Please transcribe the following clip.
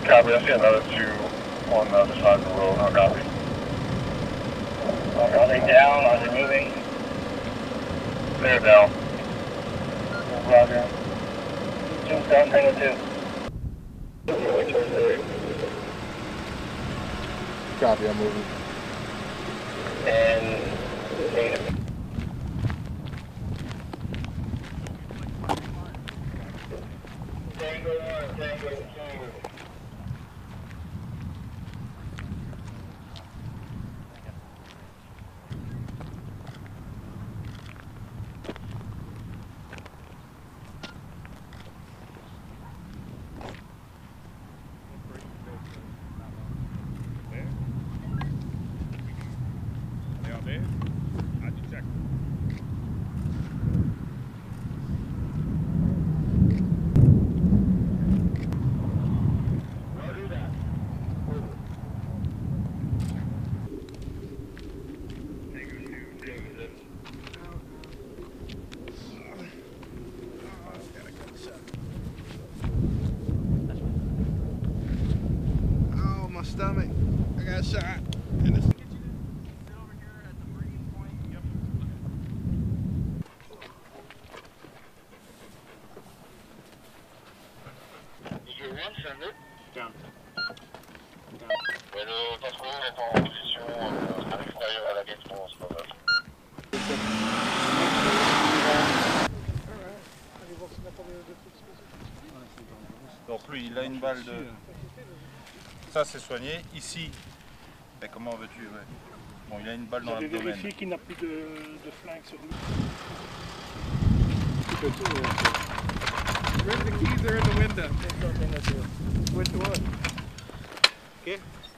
Copy, I see another two on the other side of the road. No copy. Are they down? Are they moving? They're down. Roger. Jump down, Tango 2. Copy, I'm moving. And Tango 1, Tango 2. Stomach. I got shot. Sit over here at the breeding point. Yep. Did you one send it? Down. Mais le patron est en position à l'extérieur à la gate 11. Donc lui, il a une balle de... Ça c'est soigné. Ici, ben, comment veux-tu, ouais. Bon, il a une balle dans l'abdomen. J'avais vérifié qu'il n'a plus de flingue sur lui. Where the keys are in the window. Which one? Okay.